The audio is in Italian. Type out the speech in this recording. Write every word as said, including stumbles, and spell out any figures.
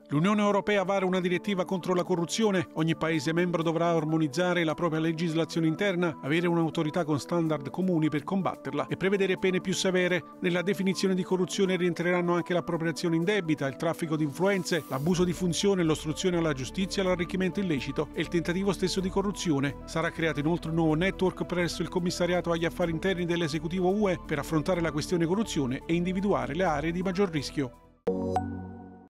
L'Unione Europea vara una direttiva contro la corruzione. Ogni Paese membro dovrà armonizzare la propria legislazione interna, avere un'autorità con standard comuni per combatterla e prevedere pene più severe. Nella definizione di corruzione rientreranno anche l'appropriazione indebita, il traffico di influenze, l'abuso di funzione, l'ostruzione alla giustizia, l'arricchimento illecito e il tentativo stesso di corruzione. Sarà creato inoltre un nuovo network presso il Commissariato agli Affari Interni dell'Esecutivo U E per affrontare la questione corruzione e individuare le aree di maggior rischio.